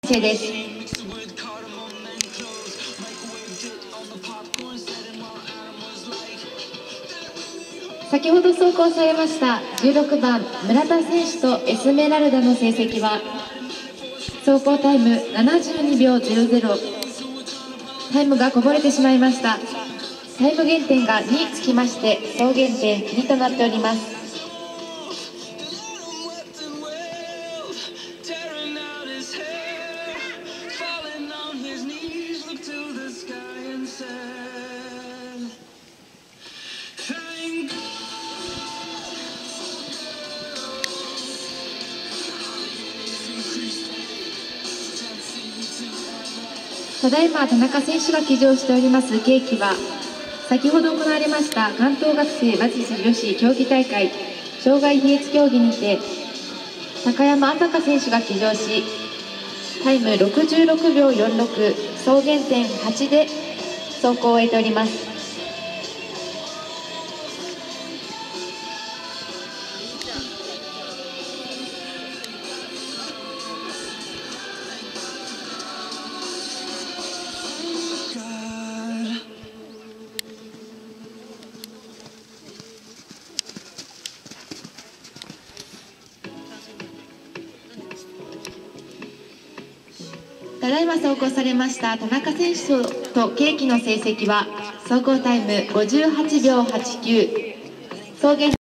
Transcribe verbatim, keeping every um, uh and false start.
生です。先ほど走行されましたじゅうろくばん村田選手とエスメラルダの成績は走行タイムななじゅうにびょうゼロゼロ、タイムがこぼれてしまいました。タイム減点がにつきまして総減点にとなっております。ただいま田中選手が騎乗しておりますケーキは、先ほど行われました関東学生馬術女子競技大会障害比率競技にて高山朝香選手が騎乗し、タイムろくじゅうろくびょうよんじゅうろく、総減点はちで走行を終えております。ただいま走行されました田中選手とケーキの成績は走行タイムごじゅうはちびょうはちきゅう、総減